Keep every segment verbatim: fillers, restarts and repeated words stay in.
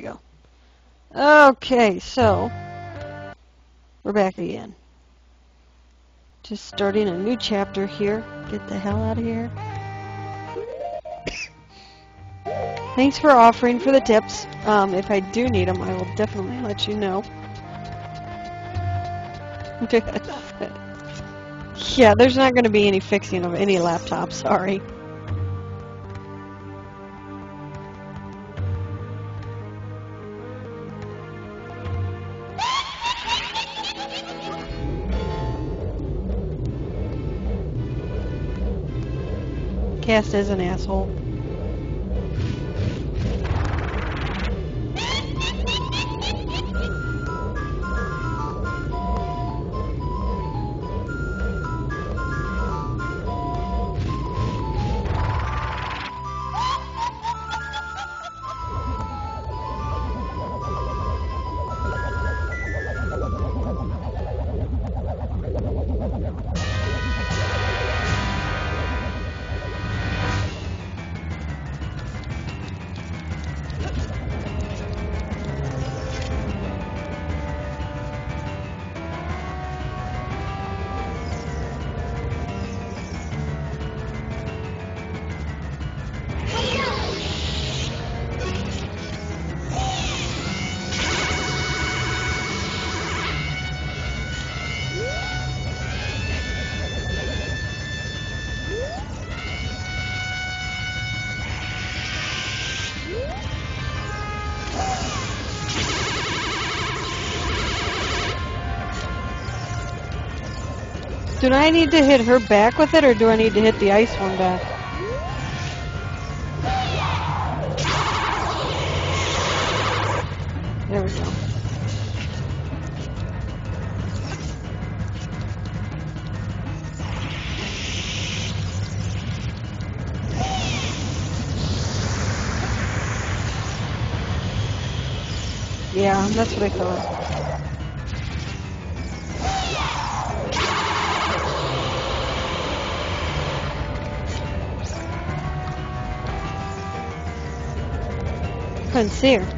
we go. Okay, so we're back again. Just starting a new chapter here. Get the hell out of here. Thanks for offering for the tips. Um, if I do need them, I will definitely let you know. Yeah, there's not going to be any fixing of any laptop, sorry. Cass is an asshole. Do I need to hit her back with it, or do I need to hit the ice one back? There we go. Yeah, that's what I thought. Couldn't see her.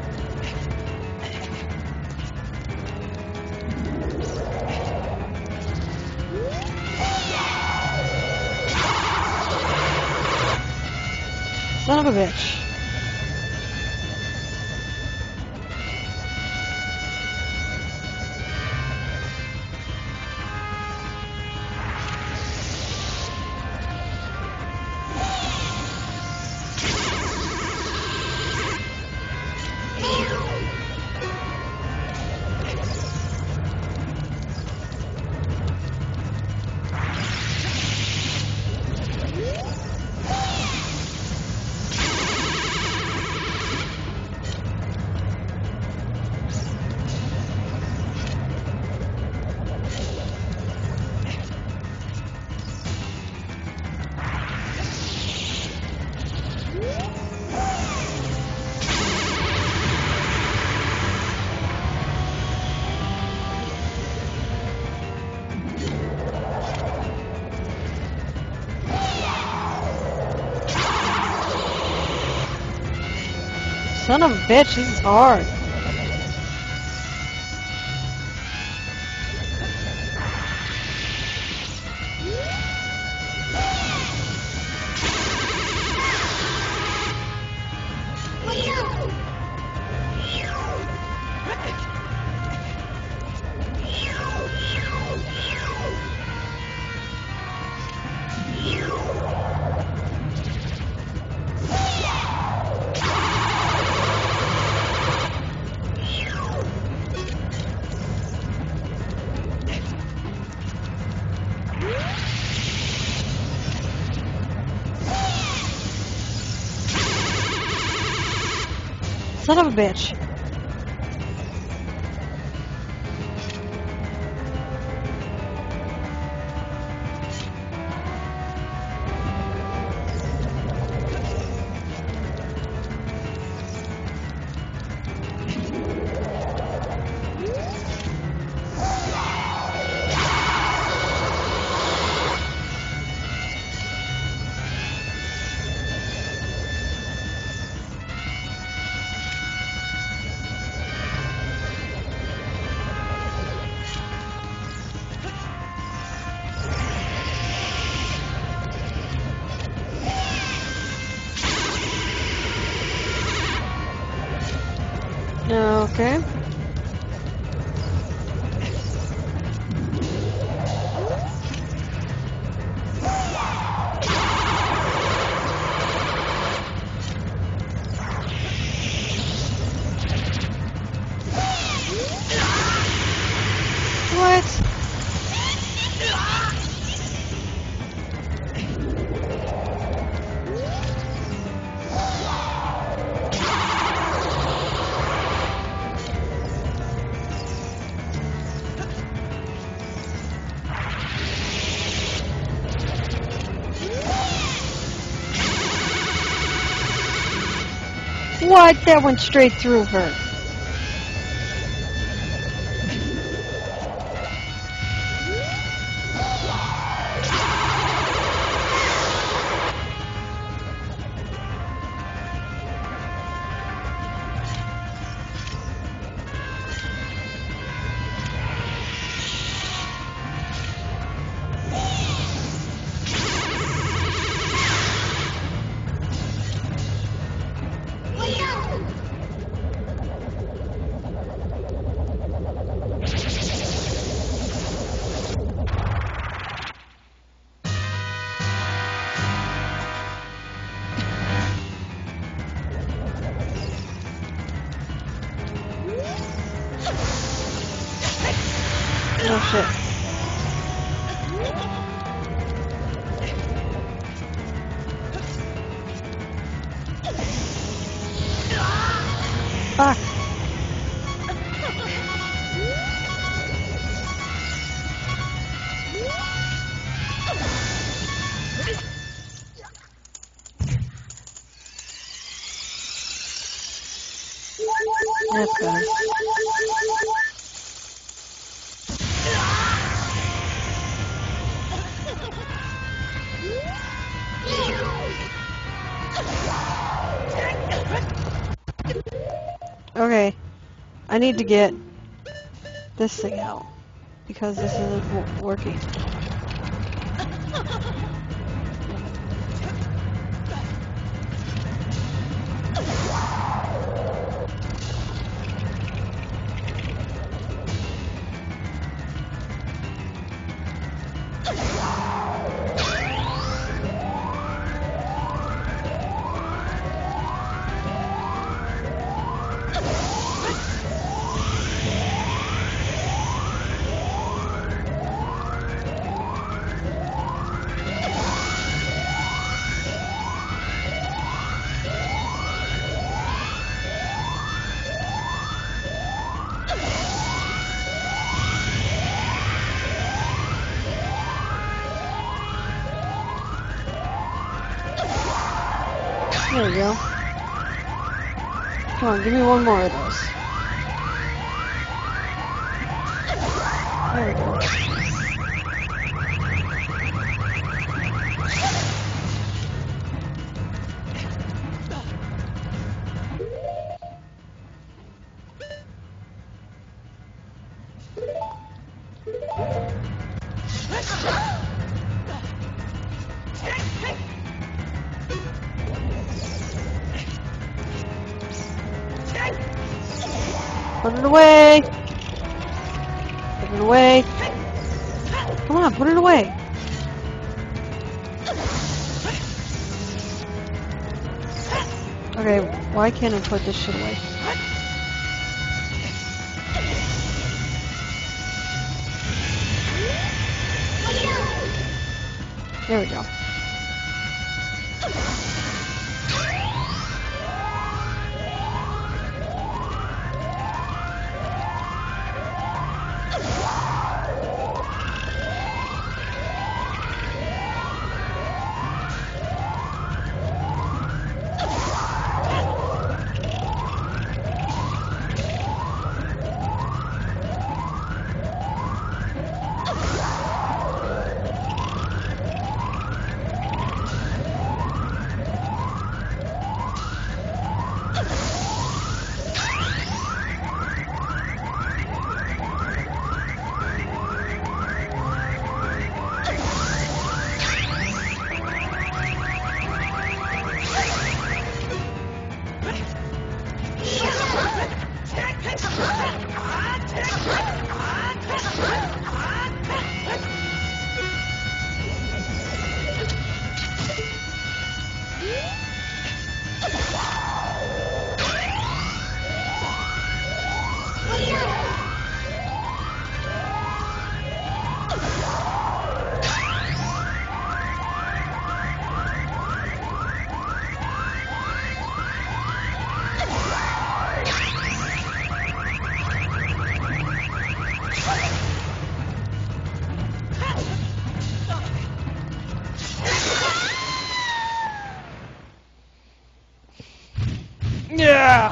Son of a bitch. Son of a bitch, this is hard. Son of a bitch. Okay. What? What? That went straight through her. Oh shit. Fuck. That's better. Okay, I need to get this thing out because this isn't w working. There we go. Come on, give me one more of those. There we go. Put it away! Put it away! Come on, put it away! Okay, why can't I put this shit away? There we go. Yeah.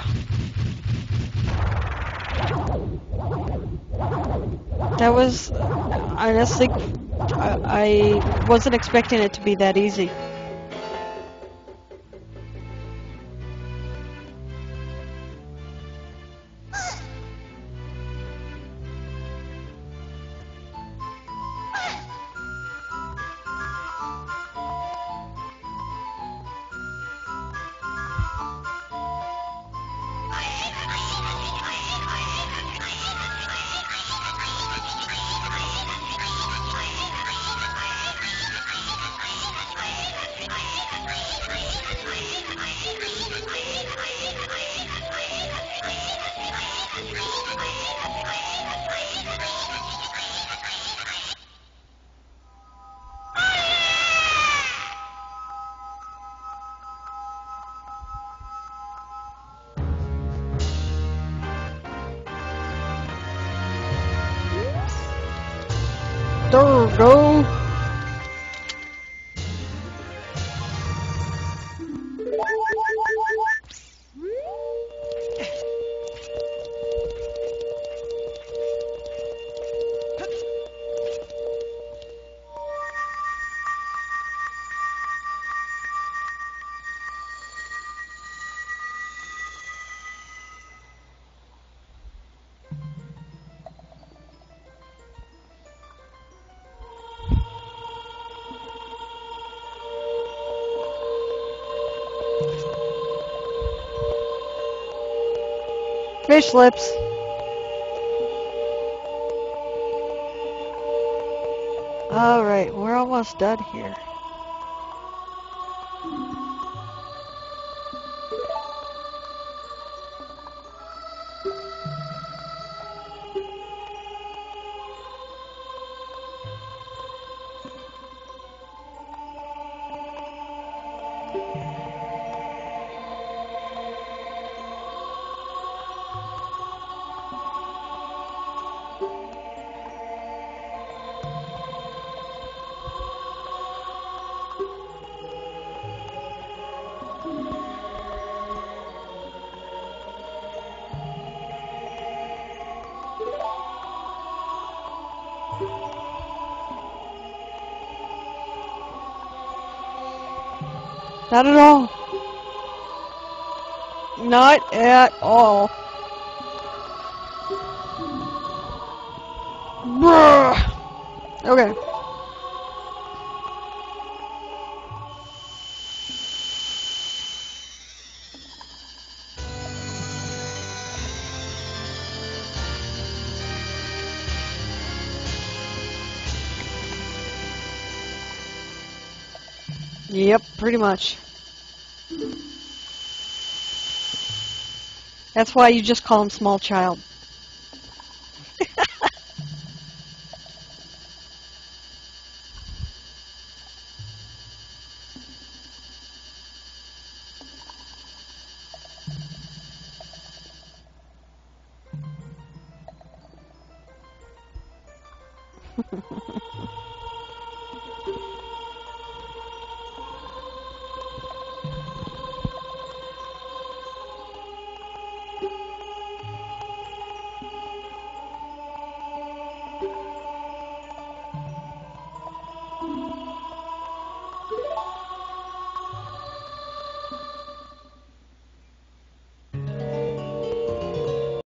That was honestly, I, I wasn't expecting it to be that easy. There we go. Fish lips. Alright, we're almost done here. Not at all. Not at all. Bruh. Okay. Yep, pretty much. That's why you just call him small child.